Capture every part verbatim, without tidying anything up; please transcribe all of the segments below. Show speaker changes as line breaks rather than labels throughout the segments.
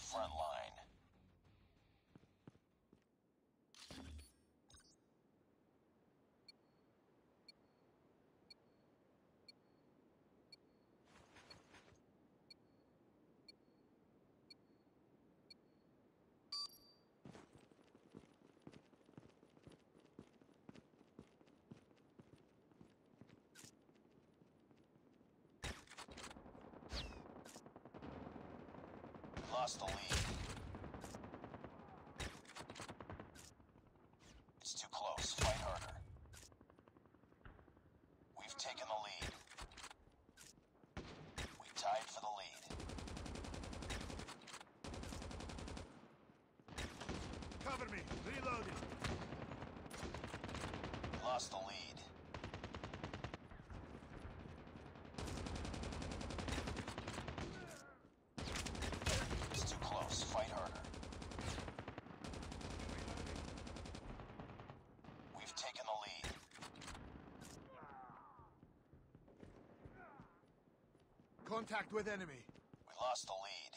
front line. Lost the lead. It's too close. Fight harder. We've taken the lead. We tied for the lead.
Cover me. Reloading.
Lost the lead. Fight harder. We've taken the lead.
Contact with enemy.
We lost the lead.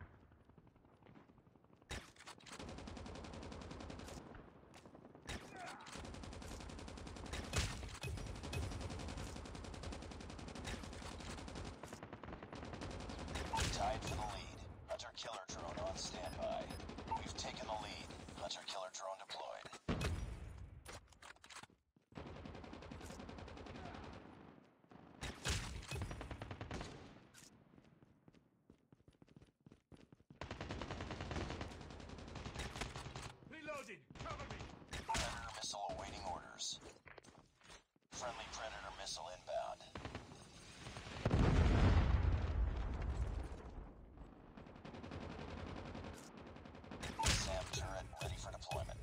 We tied for the lead. Hunter-killer drone on standby. We've taken the lead. Hunter-killer drone deployed.
Reloading! Cover me!
Predator missile awaiting orders. Friendly Predator missile inbound. SAM turret ready for deployment.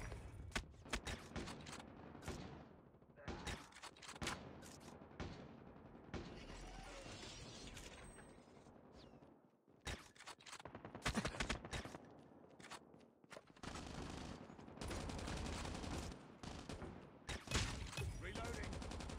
Reloading!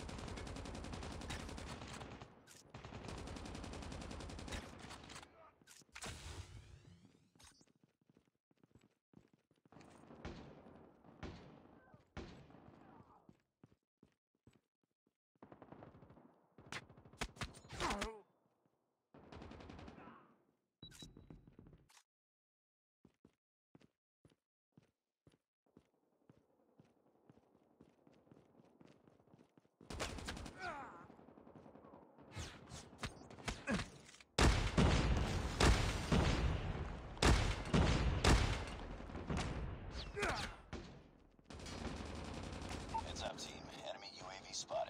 Heads up, team. Enemy U A V spotted.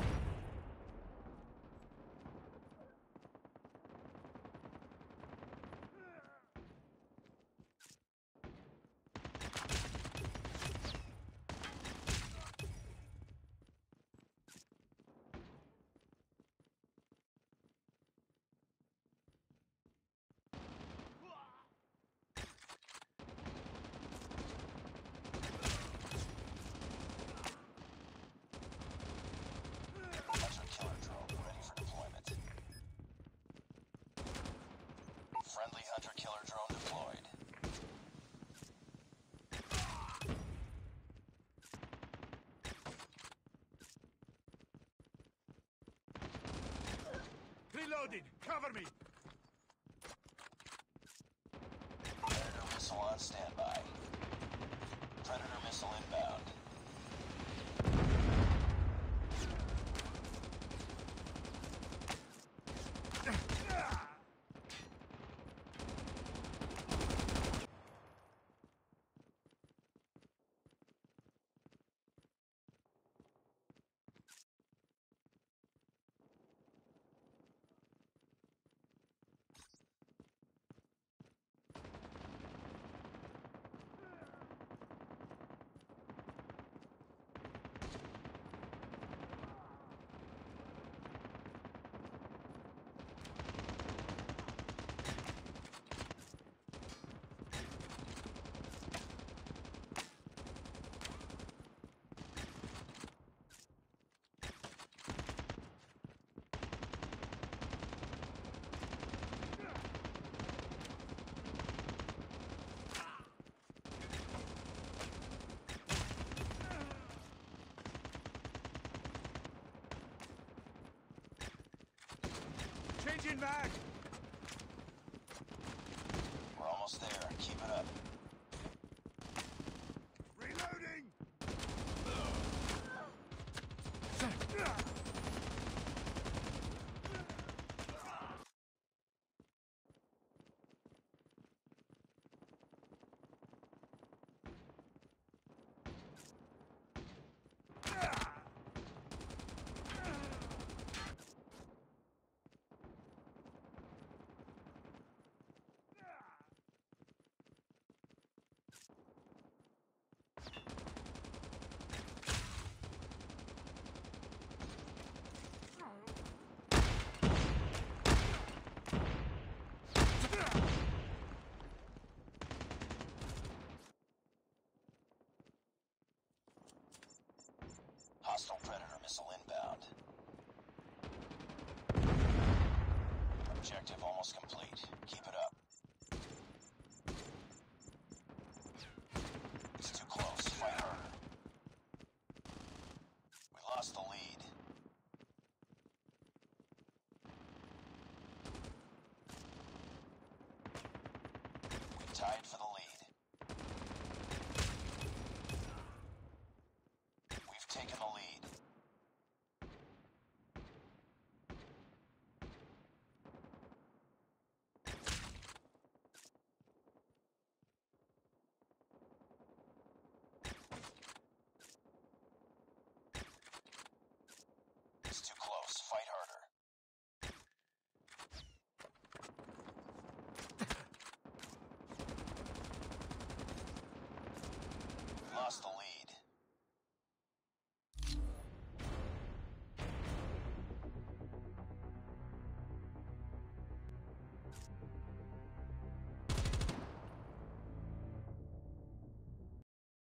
Hunter-killer drone ready for deployment. Friendly hunter-killer drone deployed. Reloading! Cover me!
Predator missile on standby. Predator missile inbound.
Changing mag!
We're almost there. Keep it up.
Reloading!
Hostile Predator missile inbound. Objective almost complete. Keep it up. It's too close. Fight harder. We lost the lead. We tied for the lead.